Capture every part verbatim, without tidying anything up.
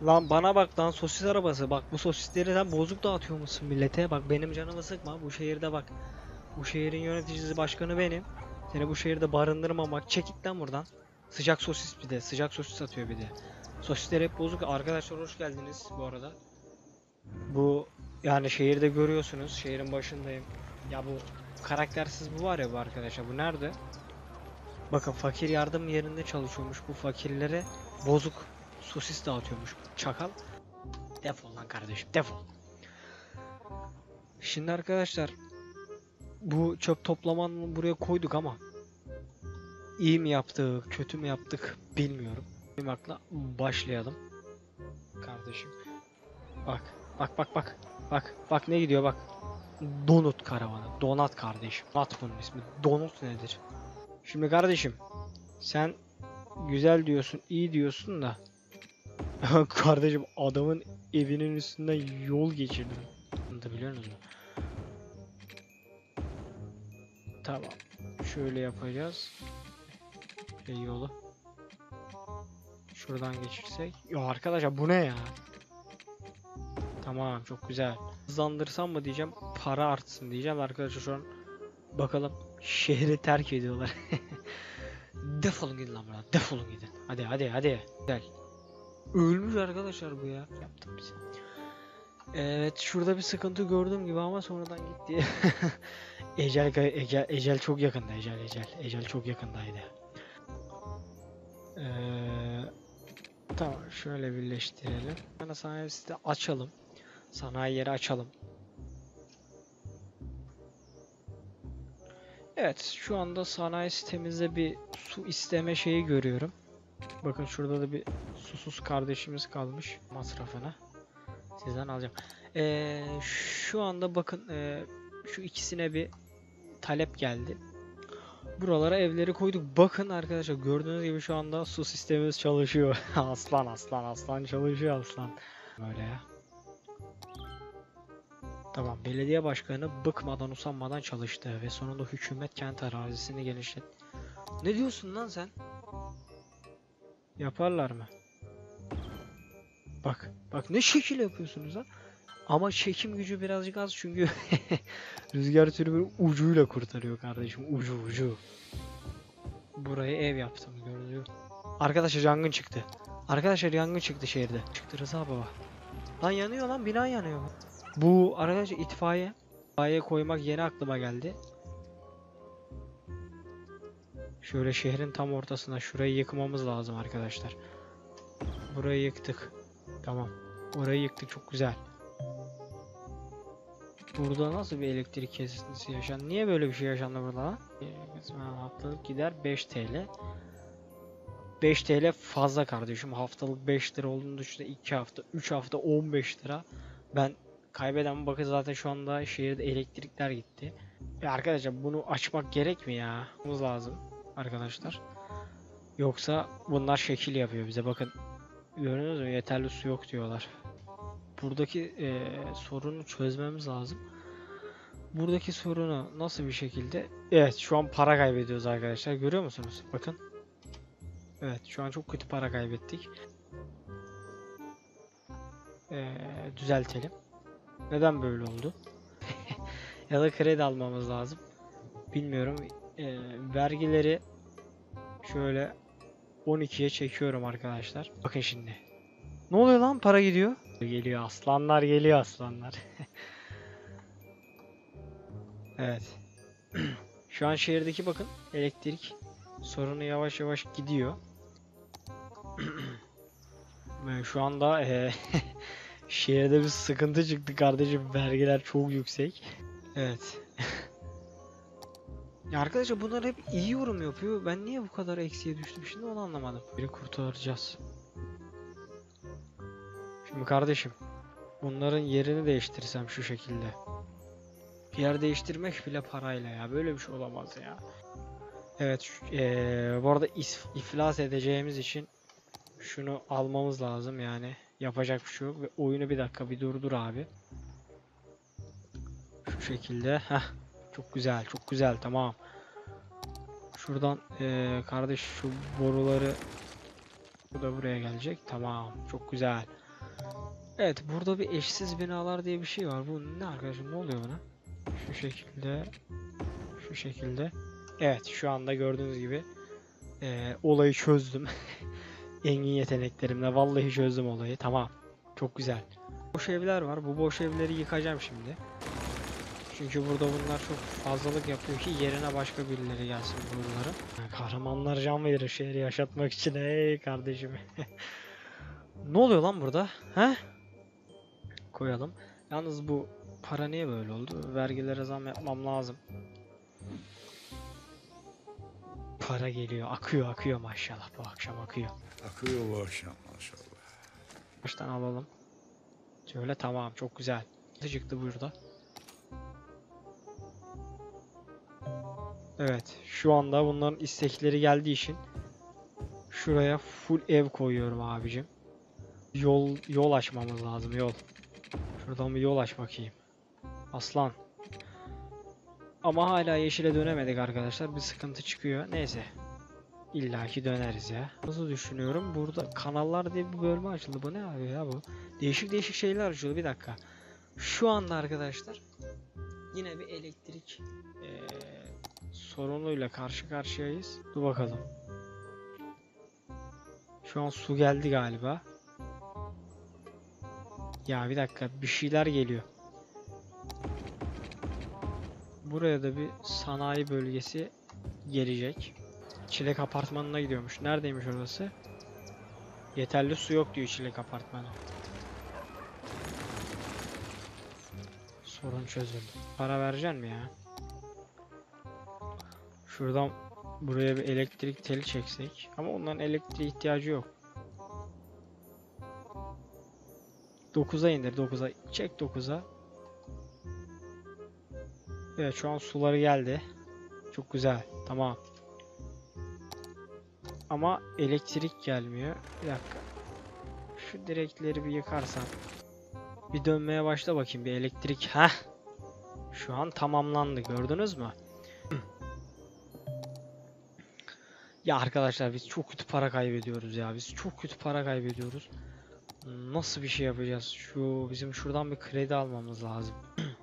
Lan bana bak lan, sosis arabası. Bak bu sosisleri sen bozuk dağıtıyor musun millete? Bak benim canımı sıkma. Bu şehirde bak. Bu şehrin yöneticisi, başkanı benim. Seni bu şehirde barındırmamak. Çek git lan buradan. Sıcak sosis bir de. Sıcak sosis satıyor bir de. Sosisler hep bozuk. Arkadaşlar hoş geldiniz bu arada. Bu yani şehirde görüyorsunuz. Şehrin başındayım. Ya bu karaktersiz bu var ya bu arkadaşlar. Bu nerede? Bakın fakir yardım yerinde çalışıyormuş. Bu fakirlere bozuk sosis dağıtıyormuş. Çakal. Defol lan kardeşim, defol. Şimdi arkadaşlar bu çöp toplamanı buraya koyduk ama iyi mi yaptık, kötü mü yaptık bilmiyorum. Benim akla başlayalım. Kardeşim. Bak, bak bak bak. Bak, bak ne gidiyor bak. Donut karavanı. Donat kardeşim. Donat bunun ismi. Donut nedir? Şimdi kardeşim sen güzel diyorsun, iyi diyorsun da kardeşim adamın evinin üstünden yol geçirdim. Biliyor musun? Tamam. Şöyle yapacağız. Şey yolu. Şuradan geçirsek. Ya arkadaşlar bu ne ya? Tamam, çok güzel. Hızlandırsam mı diyeceğim. Para artsın diyeceğim. Arkadaşlar şu an bakalım şehri terk ediyorlar. Defolun gidin lan buradan. Defolun gidin. Hadi hadi hadi. Güzel. Ölmüş arkadaşlar bu ya. Yaptım bize. Evet, şurada bir sıkıntı gördüğüm gibi ama sonradan gitti. Ecel, ecel, ecel çok yakında. Ecel, ecel. Ecel çok yakındaydı. Ee, tamam, şöyle birleştirelim. Yani sanayi site açalım. Sanayi yeri açalım. Evet, şu anda sanayi sitemizde bir su isteme şeyi görüyorum. Bakın şurada da bir susuz kardeşimiz kalmış masrafına. Sizden alacağım. Ee, şu anda bakın e, şu ikisine bir talep geldi. Buralara evleri koyduk. Bakın arkadaşlar gördüğünüz gibi şu anda su sistemimiz çalışıyor. Aslan aslan aslan çalışıyor aslan. Böyle ya. Tamam, belediye başkanı bıkmadan usanmadan çalıştı ve sonunda hükümet kent arazisini genişlet. Ne diyorsun lan sen? Yaparlar mı? Bak bak ne şekil yapıyorsunuz ha? Ama çekim gücü birazcık az çünkü rüzgar türbünü ucuyla kurtarıyor kardeşim, ucu ucu. Buraya ev yaptım gördüğünüz. Arkadaşlar yangın çıktı. Arkadaşlar yangın çıktı şehirde. Çıktı Rıza baba. Lan yanıyor lan, bina yanıyor. Bu arkadaşlar itfaiye. İtfaiye koymak yeni aklıma geldi. Şöyle şehrin tam ortasına şurayı yıkmamız lazım arkadaşlar. Burayı yıktık. Tamam. Orayı yıktık, çok güzel. Burada nasıl bir elektrik kesintisi yaşandı? Niye böyle bir şey yaşandı burada? Haftalık gider beş TL. beş TL fazla kardeşim. Haftalık beş lira olduğunu düşünde iki hafta, üç hafta on beş lira. Ben kaybeden bakın zaten şu anda şehirde elektrikler gitti. Ya arkadaşlar bunu açmak gerek mi ya? Bulmamız lazım arkadaşlar. Yoksa bunlar şekil yapıyor bize. Bakın gördünüz mü? Yeterli su yok diyorlar. Buradaki e, sorunu çözmemiz lazım. Buradaki sorunu nasıl bir şekilde? Evet, şu an para kaybediyoruz arkadaşlar. Görüyor musunuz? Bakın. Evet, şu an çok kötü para kaybettik. Ee, düzeltelim. Neden böyle oldu? Ya da kredi almamız lazım. Bilmiyorum. Ee, vergileri şöyle on ikiye çekiyorum arkadaşlar. Bakın şimdi. Ne oluyor lan? Para gidiyor. Geliyor aslanlar, geliyor aslanlar. Evet. Şu an şehirdeki bakın elektrik sorunu yavaş yavaş gidiyor. Şu anda e, şehirde bir sıkıntı çıktı kardeşim. Vergiler çok yüksek. Evet. Ya arkadaşlar bunlar hep iyi yorum yapıyor. Ben niye bu kadar eksiye düştüm şimdi onu anlamadım. Biri kurtaracağız. Şimdi kardeşim bunların yerini değiştirsem şu şekilde. Bir yer değiştirmek bile parayla ya. Böyle bir şey olamaz ya. Evet. Ee, bu arada if iflas edeceğimiz için şunu almamız lazım yani. Yapacak bir şey yok. Ve oyunu bir dakika bir durdur abi. Şu şekilde. Heh. Çok güzel. Çok güzel. Tamam. Şuradan ee, kardeş şu boruları, bu da buraya gelecek. Tamam. Çok güzel. Evet, burada bir eşsiz binalar diye bir şey var. Bu ne arkadaşım, ne oluyor buna? Şu şekilde, şu şekilde. Evet, şu anda gördüğünüz gibi e, olayı çözdüm. Engin yeteneklerimle vallahi çözdüm olayı. Tamam. Çok güzel. Boş evler var. Bu boş evleri yıkacağım şimdi. Çünkü burada bunlar çok fazlalık yapıyor ki yerine başka birileri gelsin bunları. Yani kahramanlar can verir şehri yaşatmak için. Hey kardeşim. Ne oluyor lan burada? He? Koyalım. Yalnız bu para niye böyle oldu? Vergilere zam yapmam lazım. Para geliyor. Akıyor akıyor maşallah. Bu akşam akıyor. Akıyor bu akşam maşallah. Baştan alalım. Şöyle, tamam, çok güzel. Çıktı burada. Evet, şu anda bunların istekleri geldiği için şuraya full ev koyuyorum abicim. Yol yol açmamız lazım, yol. Şuradan bir yol aç bakayım. Aslan. Ama hala yeşile dönemedik arkadaşlar. Bir sıkıntı çıkıyor. Neyse. İlla ki döneriz ya. Nasıl düşünüyorum? Burada kanallar diye bir bölme açıldı. Bu ne abi ya bu? Değişik değişik şeyler açıldı. Bir dakika. Şu anda arkadaşlar yine bir elektrik ee, sorunuyla karşı karşıyayız. Dur bakalım. Şu an su geldi galiba. Ya bir dakika, bir şeyler geliyor. Buraya da bir sanayi bölgesi gelecek. Çilek apartmanına gidiyormuş. Neredeymiş orası? Yeterli su yok diyor Çilek apartmanı. Sorun çözüldü. Para vereceksin mi ya? Şuradan buraya bir elektrik teli çeksek. Ama onların elektriğe ihtiyacı yok. dokuza indir, dokuza. Çek dokuza. Evet, şu an suları geldi. Çok güzel. Tamam. Ama elektrik gelmiyor. Bir dakika. Şu direkleri bir yıkarsam. Bir dönmeye başla bakayım bir elektrik. Heh. Şu an tamamlandı. Gördünüz mü? Ya arkadaşlar, biz çok kötü para kaybediyoruz ya. Biz çok kötü para kaybediyoruz. Nasıl bir şey yapacağız? Şu bizim şuradan bir kredi almamız lazım.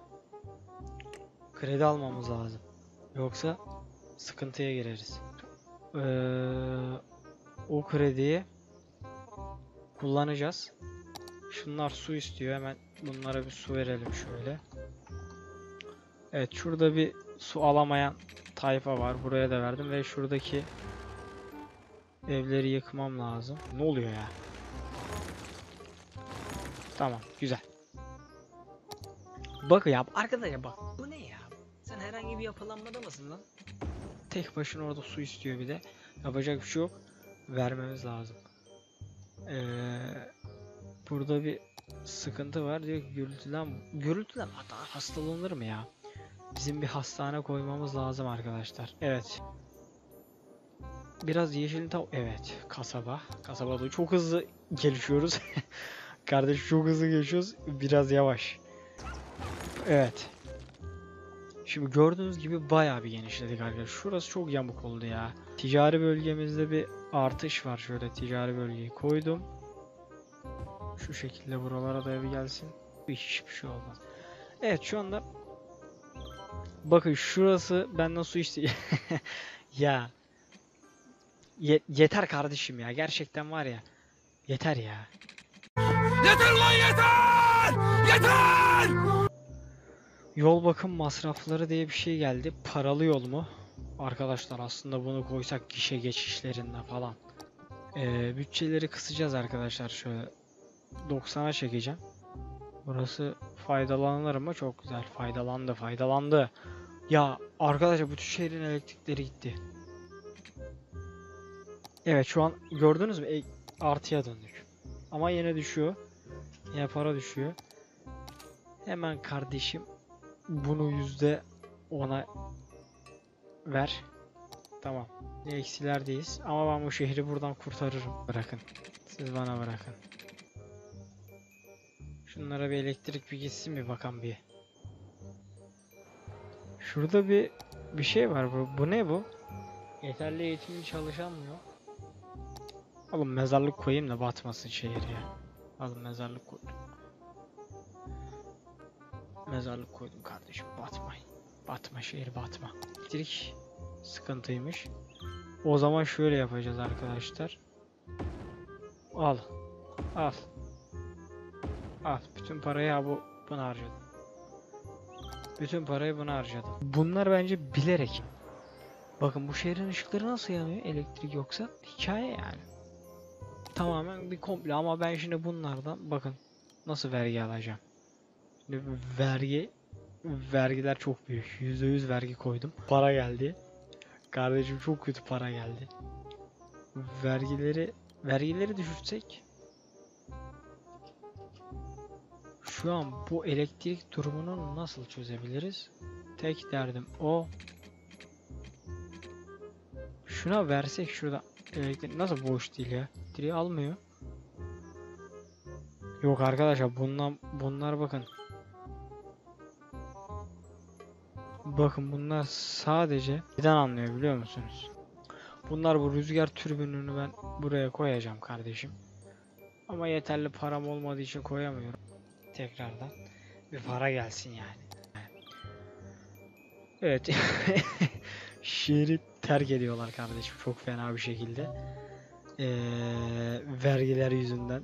Kredi almamız lazım. Yoksa sıkıntıya gireriz. Ee, o krediyi kullanacağız. Şunlar su istiyor. Hemen bunlara bir su verelim şöyle. Evet, şurada bir su alamayan tayfa var. Buraya da verdim ve şuradaki evleri yıkmam lazım. Ne oluyor ya? Tamam, güzel. Bak ya arkadaşlar, bak. Bu ne ya? Sen herhangi bir yapılanmada mısın lan? Tek başına orada su istiyor bir de. Yapacak bir şey yok. Vermemiz lazım. Ee, burada bir sıkıntı var. Diyor ki gürültüden gürültüden hatta hastalanır mı ya? Bizim bir hastane koymamız lazım arkadaşlar. Evet. Biraz yeşil tav. Evet. Kasaba. Kasabada çok hızlı gelişiyoruz. Kardeş, çok hızlı geçiyoruz. Biraz yavaş. Evet. Şimdi gördüğünüz gibi bayağı bir genişledik arkadaşlar. Şurası çok yamuk oldu ya. Ticari bölgemizde bir artış var. Şöyle ticari bölgeyi koydum. Şu şekilde buralara da bir gelsin. Hiçbir şey olmaz. Evet, şu anda bakın şurası benden su istiyor. Ya Ye yeter kardeşim ya. Gerçekten var ya. Yeter ya. Yeter lan yeter! Yeter! Yol bakım masrafları diye bir şey geldi. Paralı yol mu? Arkadaşlar aslında bunu koysak gişe geçişlerinde falan. Ee, bütçeleri kısacağız arkadaşlar. Şöyle doksana çekeceğim. Burası faydalanır mı? Çok güzel. Faydalandı, faydalandı. Ya arkadaşlar, bütün şehrin elektrikleri gitti. Evet, şu an gördünüz mü? E, artıya döndük. Ama yine düşüyor. Yine para düşüyor. Hemen kardeşim bunu yüzde ona ver. Tamam. Eksilerdeyiz. Ama ben bu şehri buradan kurtarırım. Bırakın. Siz bana bırakın. Şunlara bir elektrik bir gitsin bir bakalım bir. Şurada bir bir şey var bu. Bu ne bu? Yeterli eğitimli çalışan mı yok? Oğlum mezarlık koyayım da batmasın şehir ya. Al mezarlık koydum. Mezarlık koydum kardeşim. Batma. Batma şehir batma. Elektrik sıkıntıymış. O zaman şöyle yapacağız arkadaşlar. Al. Al. Al. Bütün parayı ha bu buna harcadım. Bütün parayı buna harcadım. Bunlar bence bilerek. Bakın bu şehrin ışıkları nasıl yanıyor? Elektrik yoksa hikaye yani. Tamamen bir komple ama ben şimdi bunlardan bakın nasıl vergi alacağım. Şimdi vergi vergiler çok büyük. yüzde yüz vergi koydum. Para geldi. Kardeşim çok kötü para geldi. Vergileri vergileri düşürsek şu an bu elektrik durumunu nasıl çözebiliriz? Tek derdim o. Şuna versek şurada elektrik nasıl boş değil ya? Elektriği almıyor. Yok arkadaşlar bunlar bunlar bakın. Bakın bunlar sadece neden anlıyor biliyor musunuz? Bunlar bu rüzgar türbinini ben buraya koyacağım kardeşim. Ama yeterli param olmadığı için koyamıyorum. Tekrardan bir para gelsin yani. Evet. Şehri terk ediyorlar kardeşim çok fena bir şekilde. Ee, vergiler yüzünden.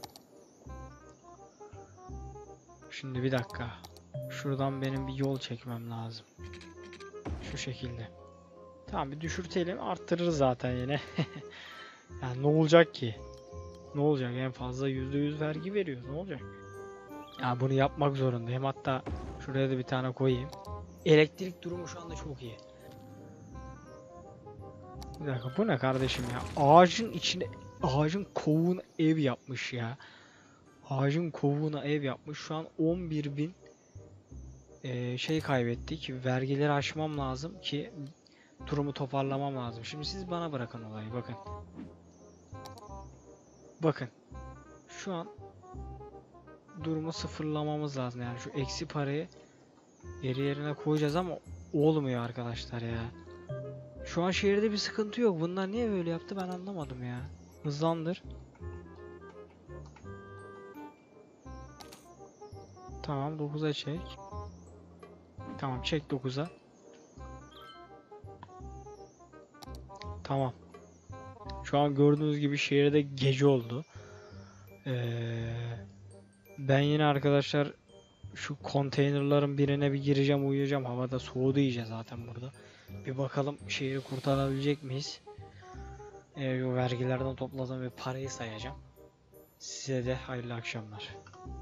Şimdi bir dakika. Şuradan benim bir yol çekmem lazım. Şu şekilde. Tamam bir düşürtelim arttırırız zaten yine. Yani ne olacak ki? Ne olacak en fazla yüzde yüz vergi veriyor ne olacak? Ya yani bunu yapmak zorundayım hatta şuraya da bir tane koyayım. Elektrik durumu şu anda çok iyi. Bir dakika bu ne kardeşim ya? Ağacın içine ağacın kovuğuna ev yapmış ya. Ağacın kovuğuna ev yapmış. Şu an on bir bin e, şey kaybettik. Vergileri aşmam lazım ki durumu toparlamam lazım. Şimdi siz bana bırakın olayı bakın. Bakın. Şu an durumu sıfırlamamız lazım. Yani şu eksi parayı geri yerine koyacağız ama olmuyor arkadaşlar ya. Şu an şehirde bir sıkıntı yok. Bunlar niye böyle yaptı ben anlamadım ya. Hızlandır. Tamam dokuza çek. Tamam çek dokuza. Tamam. Şu an gördüğünüz gibi şehirde gece oldu. Ee, ben yine arkadaşlar şu konteynerların birine bir gireceğim uyuyacağım. Havada soğudu iyice zaten burada. Bir bakalım şehri kurtarabilecek miyiz? Ee, o vergilerden topladığım bir parayı sayacağım. Size de hayırlı akşamlar.